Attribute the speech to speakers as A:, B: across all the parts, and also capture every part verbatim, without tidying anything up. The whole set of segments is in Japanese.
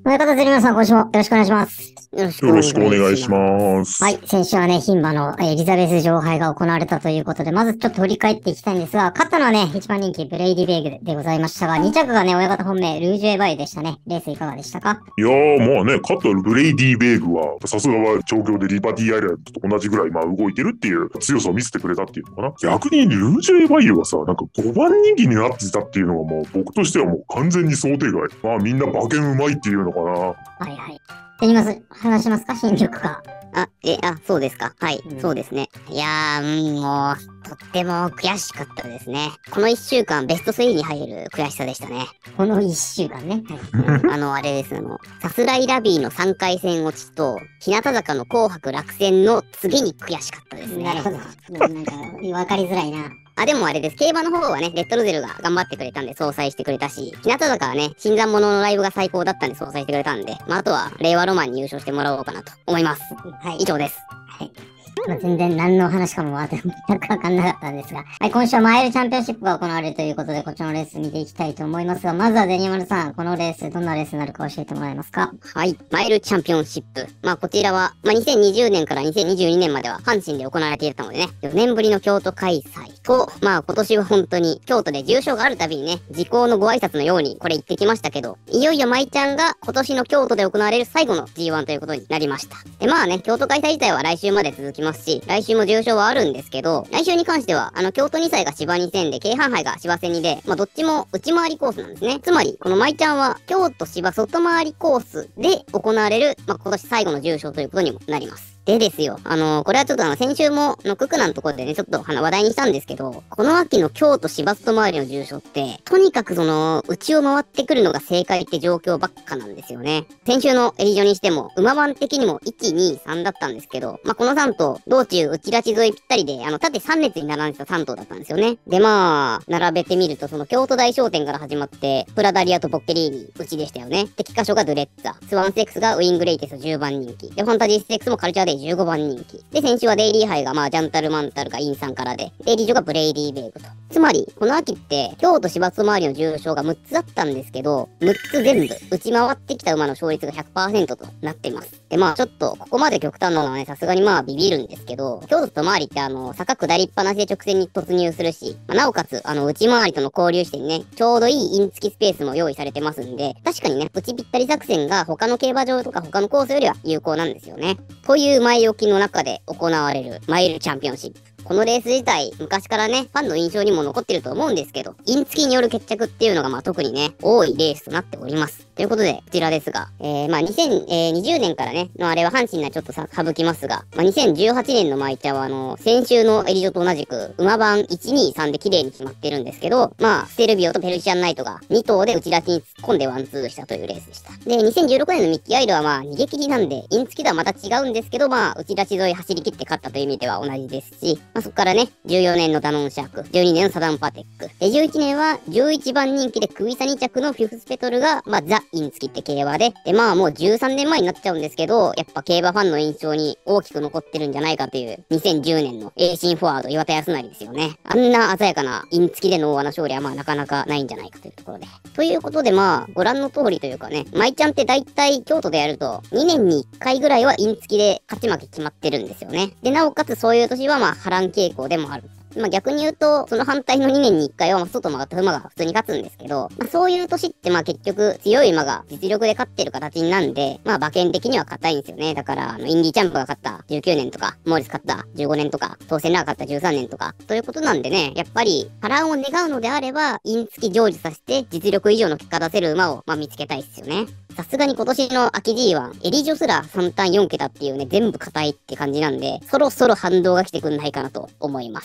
A: 親方、ゼリ皆さん、今週もよろしくお願いします。
B: よろしく
C: よろしくお願いします。
A: はい。先週はね、牝馬のエリザベス女王杯が行われたということで、まずちょっと振り返っていきたいんですが、勝ったのはね、一番人気ブレイディベーグでございましたが、に着がね、親方本命、ルージュエバイユでしたね。レースいかがでしたか？
C: いやー、まあね、勝ったブレイディ・ベーグは、さすがは調教でリバティ・アイランドと同じぐらい、まあ動いてるっていう強さを見せてくれたっていうのかな。逆にルージュエバイユはさ、なんかごばん人気になってたっていうのがもう、僕としてはもう完全に想定外。まあみんな馬券うまいっていうのかな。
A: はいはい。で、今す、話しますか？新緑か。
B: あ、え、あ、そうですか。はい、
A: うん、
B: そうですね。いやー、うん、もう、とっても悔しかったですね。このいっしゅうかんベストスリーに入る悔しさでしたね。
A: このいっしゅうかんね。
B: はい、あの、あれです、あの、さすらいラビーのさんかい戦落ちと、日向坂の紅白落選の次に悔しかったですね。
A: なるほど。なんか、わかりづらいな。
B: あ、でもあれです。競馬の方はね、レッドロゼルが頑張ってくれたんで総裁してくれたし、日向坂はね、新参者のライブが最高だったんで総裁してくれたんで、まあ、あとは令和ロマンに優勝してもらおうかなと思います。
A: はい。
B: 以上です。
A: はい。まあ、全然何の話かも全くわかんなかったんですが、はい、今週はマイルチャンピオンシップが行われるということで、こちらのレース見ていきたいと思いますが、まずはゼニマルさん、このレース、どんなレースになるか教えてもらえますか？
B: はい、マイルチャンピオンシップ。まあ、こちらは、まあ、にせんにじゅうねんからにせんにじゅうにねんまでは阪神で行われていたのでね、よねんぶりの京都開催と、まあ、今年は本当に京都で重賞があるたびにね、時効のご挨拶のようにこれ言ってきましたけど、いよいよ舞ちゃんが今年の京都で行われる最後の ジーワン ということになりました。で、まあね、京都開催自体は来週まで続きますし、来週も重賞はあるんですけど、来週に関しては、あの、京都にさいが芝に戦で、京阪杯が芝戦にで、まあ、どっちも内回りコースなんですね。つまり、この舞ちゃんは、京都芝外回りコースで行われる、まあ、今年最後の重賞ということにもなります。でですよ、あのー、これはちょっとあの、先週も、のククナのところでね、ちょっと話題にしたんですけど、この秋の京都芝外回りの重賞って、とにかくその、内を回ってくるのが正解って状況ばっかなんですよね。先週のエリジョにしても、馬番的にもいち、に、さんだったんですけど、まあ、このさん頭、道中、内ラチ沿いぴったりで、あの、縦さん列に並んでたさん頭だったんですよね。で、まあ、並べてみると、その、京都大商店から始まって、プラダリアとボッケリーニ、内でしたよね。敵箇所がドレッツァ、スワンセックスがウィングレイテスじゅうばん人気。で、ファンタジーステックスもカルチャーデイじゅうごばん人気。で、先週はデイリー杯がまあジャンタルマンタルがインさんからで、デイリー女がブレイディーベーグと。つまり、この秋って、京都芝周りの重賞がむっつあったんですけど、むっつ全部、内回ってきた馬の勝率が ひゃくパーセント となってます。で、まあちょっと、ここまで極端なのはね、さすがにまあビビるんですけど、京都と周りってあの、坂下りっぱなしで直線に突入するし、まあ、なおかつ、あの、内回りとの交流してね、ちょうどいいイン付きスペースも用意されてますんで、確かにね、内ぴったり作戦が他の競馬場とか他のコースよりは有効なんですよね。という前置きの中で行われるマイルチャンピオンシップ。このレース自体、昔からね、ファンの印象にも残ってると思うんですけど、イン付きによる決着っていうのがまあ特にね、多いレースとなっております。ということで、こちらですが、えー、まあにせんにじゅうねんからね、のあれは阪神なちょっとさ、省きますが、まあにせんじゅうはちねんの舞ちゃんはあの、先週のエリジョと同じく、馬番いち、に、さんで綺麗に決まってるんですけど、まあ、ステルビオとペルシアンナイトがに頭で内ラチに突っ込んでワンツーしたというレースでした。で、にせんじゅうろくねんのミッキーアイドはまあ、逃げ切りなんで、イン付きとはまた違うんですけど、まあ、内ラチ沿い走り切って勝ったという意味では同じですし、まあそこからね、じゅうよねんのダノンシャーク、じゅうにねんのサダンパテック、で、じゅういちねんはじゅういちばん人気で首差に着のフィフスペトルが、まあ、ザ・イン付きって競馬で、で、まあもうじゅうさんねんまえになっちゃうんですけど、やっぱ競馬ファンの印象に大きく残ってるんじゃないかという、にせんじゅうねんのエーシンフォワード岩田康成ですよね。あんな鮮やかなイン付きでの大穴勝利はまあなかなかないんじゃないかというところで。ということでまあ、ご覧の通りというかね、舞ちゃんって大体京都でやると、にねんにいっかいぐらいはイン付きで勝ち負け決まってるんですよね。で、なおかつそういう年はまあ波乱傾向でもある。まあ逆に言うと、その反対のにねんにいっかいは、まあ外曲がった馬が普通に勝つんですけど、まあそういう年ってまあ結局強い馬が実力で勝ってる形になんで、まあ馬券的には硬いんですよね。だから、あの、インディチャンプが勝ったじゅうきゅうねんとか、モーリス勝ったじゅうごねんとか、当選ラーが勝ったじゅうさんねんとか、ということなんでね、やっぱり波乱を願うのであれば、イン付き成就させて実力以上の結果出せる馬をまあ見つけたいですよね。さすがに今年の秋 ジーワン、エリジョすらさん単よん桁っていうね、全部硬いって感じなんで、そろそろ反動が来てくんないかなと思います。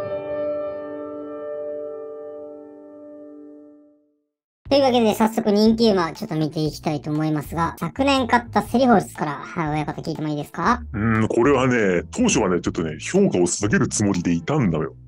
A: というわけで早速人気馬ちょっと見ていきたいと思いますが、昨年勝ったセリホルスから、はい、親方聞いてもいいですか？
C: うーん、これはね、当初はね、ちょっとね、評価を下げるつもりでいたんだよ。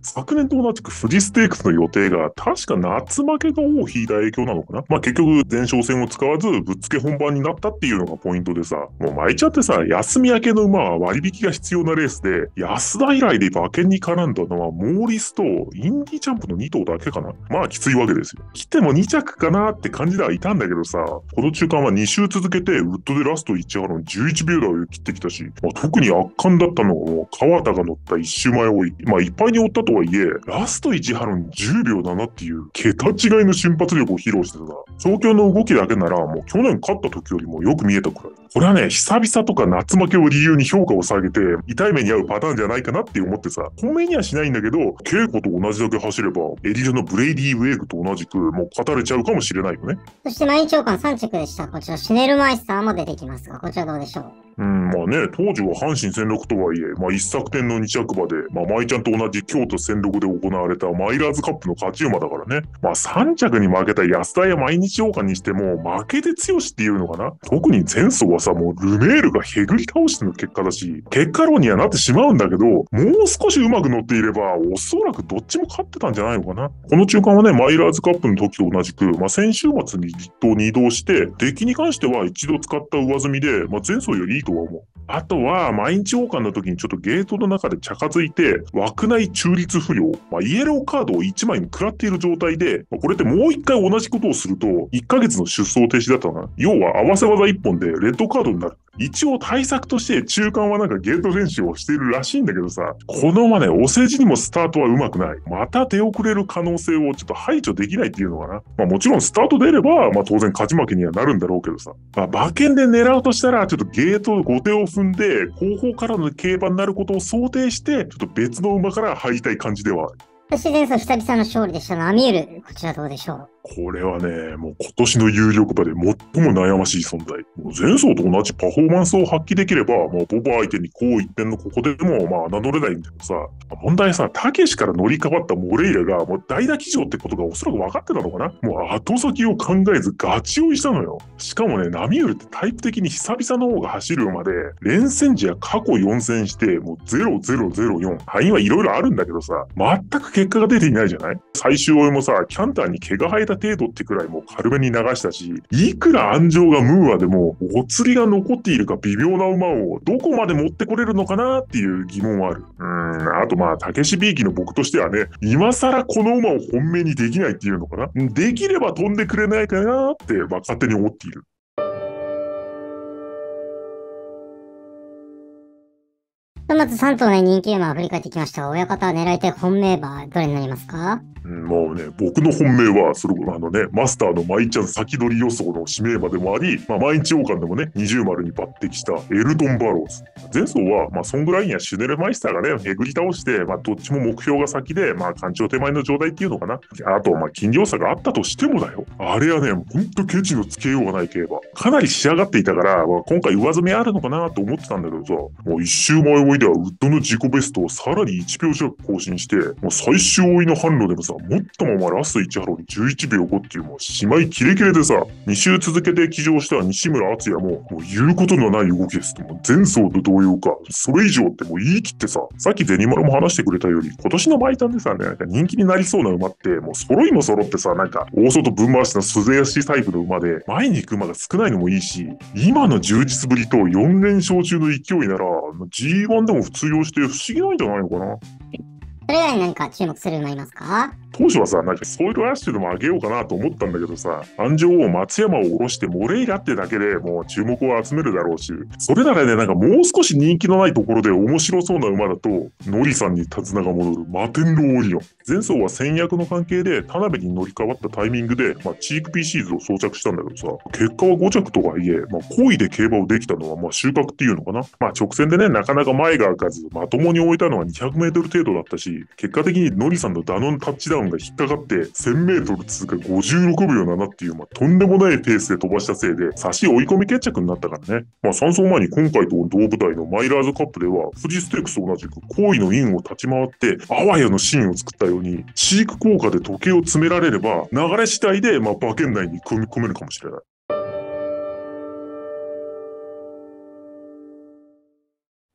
C: 昨年と同じく富士ステークスの予定が確か夏負けが尾を引いた影響なのかな。まあ結局前哨戦を使わずぶっつけ本番になったっていうのがポイントでさ、もう巻いちゃってさ、休み明けの馬は割引が必要なレースで、安田以来で馬券に絡んだのはモーリスとインディチャンプのに頭だけかな。まあきついわけですよ。来てもに着かなって感じではいたんだけどさ、この中間はに周続けてウッドでラストいちハロンじゅういちびょう台を切ってきたし、まあ、特に圧巻だったのがもう川田が乗ったいっ周前をい、まあいっぱいに追ったとはいえ、ラストいちハロンじゅうびょうななっていう桁違いの瞬発力を披露してた。東京の動きだけならもう去年勝った時よりもよく見えたくらい。これはね、久々とか夏負けを理由に評価を下げて、痛い目に遭うパターンじゃないかなって思ってさ、本命にはしないんだけど、稽古と同じだけ走れば、エリルのブレイディ・ウェーグと同じく、もう語れちゃうかもしれないよね。
A: そして毎日王冠さん着でした。こちらシュネルマイスターも出てきますが、こちらどうでしょう。
C: うん、まあね、当時は阪神戦力とはいえ、まあ一昨年のに着馬で、まあ舞ちゃんと同じ京都戦力で行われたマイラーズカップの勝ち馬だからね。まあさん着に負けた安田や毎日王冠にしても、負けで強しっていうのかな。特に前走はさ、もうルメールがへぐり倒しての結果だし、結果論にはなってしまうんだけど、もう少しうまく乗っていれば、おそらくどっちも勝ってたんじゃないのかな。この中間はね、マイラーズカップの時と同じく、まあ先週末に立東に移動して、出来に関しては一度使った上積みで、まあ前走よりいいとは思う。あとは、毎日王冠の時にちょっとゲートの中で着づいて、枠内中立不良、まあ、イエローカードをいちまいに食らっている状態で、まあ、これってもう一回同じことをすると、いっかげつの出走停止だったな。要は合わせ技いっぽんでレッドカードになる。一応対策として中間はなんかゲート練習をしているらしいんだけどさ、このままね、お世辞にもスタートは上手くない。また出遅れる可能性をちょっと排除できないっていうのかな。まあもちろんスタート出れば、まあ当然勝ち負けにはなるんだろうけどさ。まあ馬券で狙うとしたら、ちょっとゲート後手を踏んで、後方からの競馬になることを想定して、ちょっと別の馬から入りたい感じではある。
A: そして前走久々の勝利でしたナミール、こちらどうでしょう。
C: これはね、もう今年の有力馬で最も悩ましい存在。もう前走と同じパフォーマンスを発揮できれば、もうボバ相手にこう一点のここでもまあ侮れないんだけどさ、問題はさ、たけしから乗り換わったモレイラがもう代打騎乗ってことがおそらく分かってたのかな。もう後先を考えずガチ追いしたのよ。しかもね、ナミウルってタイプ的に久々の方が走る馬で、連戦時は過去よん戦して、もうゼロゼロゼロよん。範囲はいろいろあるんだけどさ、全く結果が出ていないじゃない。最終追いもさ、キャンターに毛が生えた程度ってくらいもう軽めに流したし、いくら安城がムーアでも、お釣りが残っているか微妙な馬をどこまで持ってこれるのかなっていう疑問はある。うーん、あとまあ、たけしびいきの僕としてはね、今更この馬を本命にできないっていうのかな。できれば飛んでくれないかなって、まあ、勝手に思っている。
A: まずさん頭の人気馬を振り返ってきましたが、親方は狙いたい本命馬、どれになりますか？
C: もうね、僕の本命は、それあのね、マスターの舞ちゃん先取り予想の指名馬でもあり、まあ、毎日王冠でもね、二重丸に抜擢したエルトン・バローズ。前走は、まあ、ソングラインやシュネルマイスターがね、へぐり倒して、まあ、どっちも目標が先で、まあ、干潮手前の状態っていうのかな。あと、まあ、斤量差があったとしてもだよ。あれはね、ほんとケチのつけようがない競馬。かなり仕上がっていたから、まあ、今回上積みあるのかなと思ってたんだけどさ、もう一周前追いではウッドの自己ベストをさらにいちびょう近く更新して、もう最終追いの販路でもさ、もっともまあラストいちハロにじゅういちびょうごっていうもうしまいキレキレでさ、に周続けて騎乗した西村敦也も、もう言うことのない動きですって、もう前走と同様か、それ以上ってもう言い切ってさ、さっきゼニマルも話してくれたように、今年の毎タンでさ、ね、なんか人気になりそうな馬って、もう揃いも揃ってさ、なんか大外分回しの鈴足タイプの馬で、前に行く馬が少ないのもいいし、今の充実ぶりとよん連勝中の勢いなら、ジーワン でも普通用して不思議なんじゃないのかな。
A: それ以外に何か注目する馬いますか？
C: 当初はさ、なんかソイルアッシュでも上げようかなと思ったんだけどさ、安城を松山を下ろしてモレイラってだけでもう注目を集めるだろうし、それならね、なんかもう少し人気のないところで面白そうな馬だと、ノリさんに手綱が戻るマテンローオリオン。前走は戦略の関係で田辺に乗り換わったタイミングで、まあ、チークピーシーズを装着したんだけどさ、結果はご着とはいえ、まあ、好意で競馬をできたのはまあ収穫っていうのかな。まあ直線でね、なかなか前が開かず、まともに終えたのはにひゃくメートル程度だったし、結果的にノリさんのダノンタッチダウンが引っかかって、せんメートル通過ごじゅうろくびょうななっていう、まあ、とんでもないペースで飛ばしたせいで、差し追い込み決着になったからね。まあ、さん走前に今回と同舞台のマイラーズカップでは、富士ステークスと同じく好意のインを立ち回って、あわやのシーンを作ったように、チーク効果で時計を詰められれば、流れ次第で、まあ、馬券内に組み込めるかもしれない。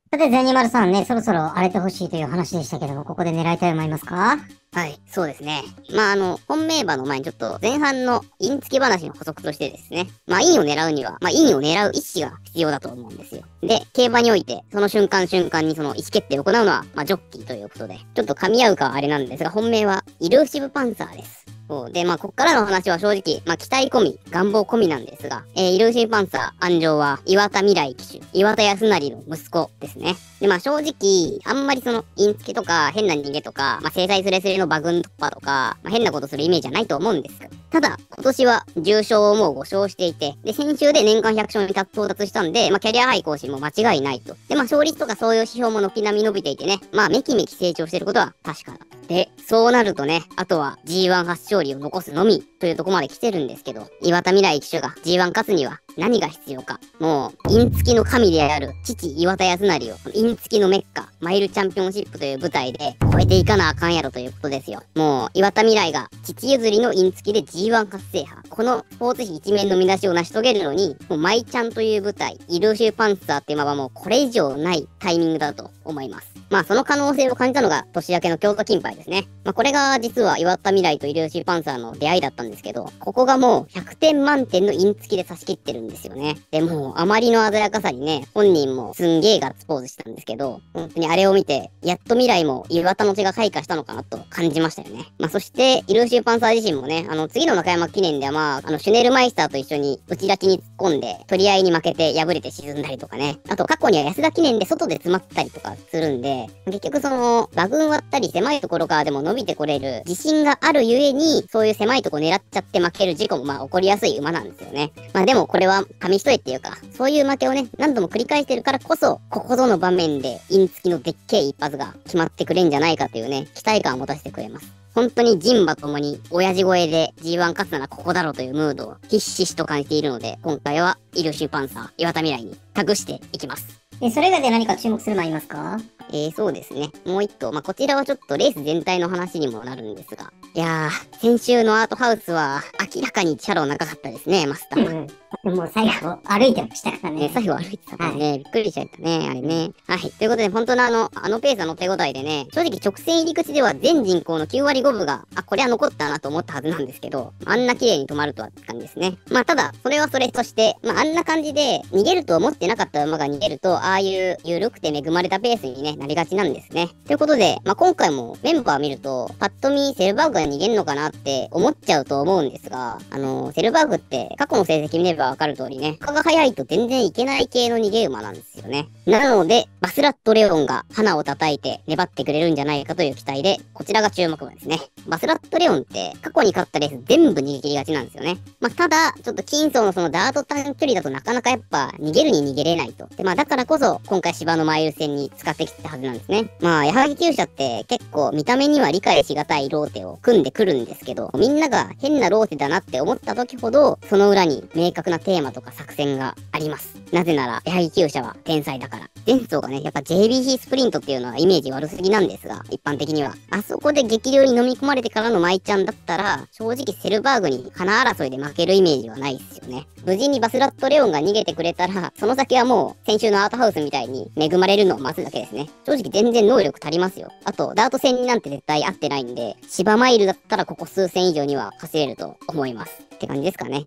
A: さて、ゼニマルさんね、そろそろ荒れてほしいという話でしたけども、ここで狙いたい思いますか？
B: はい、そうですね。まあ、あの、本命馬の前にちょっと前半のイン付き話の補足としてですね、まあ、インを狙うには、まあ、インを狙う意思が必要だと思うんですよ。で、競馬において、その瞬間瞬間にその意思決定を行うのは、まあ、ジョッキーということで、ちょっと噛み合うかはあれなんですが、本命はイルーシブパンサーです。そうで、まあ、こっからの話は正直、まあ、期待込み、願望込みなんですが、えー、イルーシブパンサー、安城は、岩田未来騎手、岩田康成の息子ですね。で、まあ、正直、あんまりその、イン付きとか、変な逃げとか、まあ、制裁スレスレの馬群突破とか、まあ、変なことするイメージじゃないと思うんですけど、ただ、今年は重賞をもうご勝していて、で、先週で年間ひゃく勝に到達したんで、まあ、キャリアハイ更新も間違いないと。で、まあ、勝率とかそういう指標も軒並み伸びていてね、まあ、めきめき成長していることは確かだ。で、そうなるとね、あとは ジーワン 初勝利を残すのみというところまで来てるんですけど、岩田未来騎手が ジーワン 勝つには何が必要か。もう、イン付きの神である父岩田康成を、イン付きのメッカ、マイルチャンピオンシップという舞台で超えていかなあかんやろということですよ。もう、岩田未来が父譲りのイン付きで ジーワン 初制覇。このスポーツ紙一面の見出しを成し遂げるのに、もうマイちゃんという舞台、イルーシュパンサーっていう馬はもうこれ以上ないタイミングだと思います。まあその可能性を感じたのが年明けの京都金杯ですね。まあこれが実は岩田未来とイルーシーパンサーの出会いだったんですけど、ここがもうひゃくてん満点のイン付きで差し切ってるんですよね。でもあまりの鮮やかさにね、本人もすんげーガッツポーズしたんですけど、本当にあれを見て、やっと未来も岩田の手が開花したのかなと感じましたよね。まあそしてイルーシーパンサー自身もね、あの次の中山記念ではまあ、あのシュネルマイスターと一緒に内立ちに突っ込んで、取り合いに負けて敗れて沈んだりとかね。あと過去には安田記念で外で詰まったりとかするんで、結局その、馬群割ったり狭いところからでも伸びてこれる自信があるゆえに、そういう狭いとこ狙っちゃって負ける事故もまあ起こりやすい馬なんですよね。まあでもこれは紙一重っていうか、そういう負けをね、何度も繰り返してるからこそ、ここぞの場面でイン付きのでっけえ一発が決まってくれんじゃないかというね、期待感を持たせてくれます。本当に人馬ともに親父声で ジーワン 勝つならここだろうというムードをひしひしと感じているので、今回はイルーシーパンサー岩田未来に託していきます。
A: え、それ以外で何か注目する馬いますか？
B: えー、そうですね。もう一頭。まあ、こちらはちょっとレース全体の話にもなるんですが。いやー、先週のアートハウスは明らかにチャロ長かったですね、マスター。
A: うん。もう最後歩いてましたからね。
B: ね、最後歩いてたからね、びっくりしちゃったね、あれね。はい。ということで、本当のあの、あのペースの手応えでね、正直直線入り口では全人口のきゅうわりごぶが、あ、これは残ったなと思ったはずなんですけど、あんな綺麗に止まるとはって感じですね。まあ、ただ、それはそれとして、まあ、あんな感じで、逃げると思ってなかった馬が逃げると、ああいう緩くて恵まれたペースにね、なりがちなんですね。ということで、まあ、今回もメンバー見ると、パッと見セルバーグが逃げんのかなって思っちゃうと思うんですが、あのー、セルバーグって過去の成績見ればわかる通りね、他が早いと全然いけない系の逃げ馬なんですよね。なので、バスラットレオンが花を叩いて粘ってくれるんじゃないかという期待で、こちらが注目馬ですね。バスラットレオンって過去に勝ったレース全部逃げ切りがちなんですよね。まあ、ただ、ちょっと金層のそのダート短距離だとなかなかやっぱ逃げるに逃げれないと。で、まあだからこそ今回芝のマイル戦に使ってきたはずなんですね。まあ、矢作厩舎って結構見た目には理解しがたいローテを組んでくるんですけど、みんなが変なローテだなって思った時ほど、その裏に明確なテーマとか作戦があります。なぜなら、矢作厩舎は天才だから。前走がね、やっぱ ジェービーシー スプリントっていうのはイメージ悪すぎなんですが、一般的には。あそこで激流に飲み込まれてからのマイちゃんだったら、正直セルバーグに花争いで負けるイメージはないですよね。無事にバスラットレオンが逃げてくれたら、その先はもう、先週のアートハウスみたいに恵まれるのを待つだけですね。正直全然能力足りますよ。あと、ダート戦になんて絶対合ってないんで、芝マイルだったらここ数戦以上には走れると思います。って感じですかね。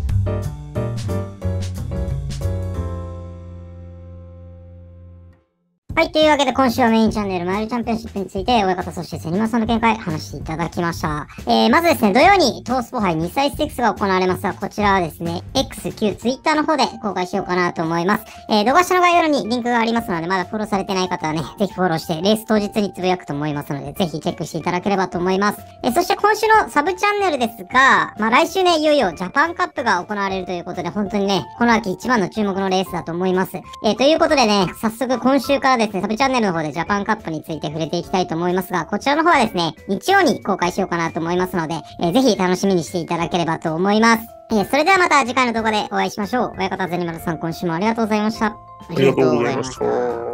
A: はい。というわけで、今週はメインチャンネル、マイルチャンピオンシップについて、親方、そしてセニマさんの見解、話していただきました。えー、まずですね、土曜にトースポ杯にさいステークスが行われますが、こちらはですね、X、旧 Twitter の方で公開しようかなと思います。えー、動画下の概要欄にリンクがありますので、まだフォローされてない方はね、ぜひフォローして、レース当日につぶやくと思いますので、ぜひチェックしていただければと思います。えー、そして今週のサブチャンネルですが、まあ来週ね、いよいよジャパンカップが行われるということで、本当にね、この秋一番の注目のレースだと思います。えー、ということでね、早速今週からですね、サブチャンネルの方でジャパンカップについて触れていきたいと思いますが、こちらの方はですね、日曜に公開しようかなと思いますので、えー、ぜひ楽しみにしていただければと思います。えー、それではまた次回の動画でお会いしましょう。親方ゼニマルさん、今週もありがとうございました。
C: ありがとうございました。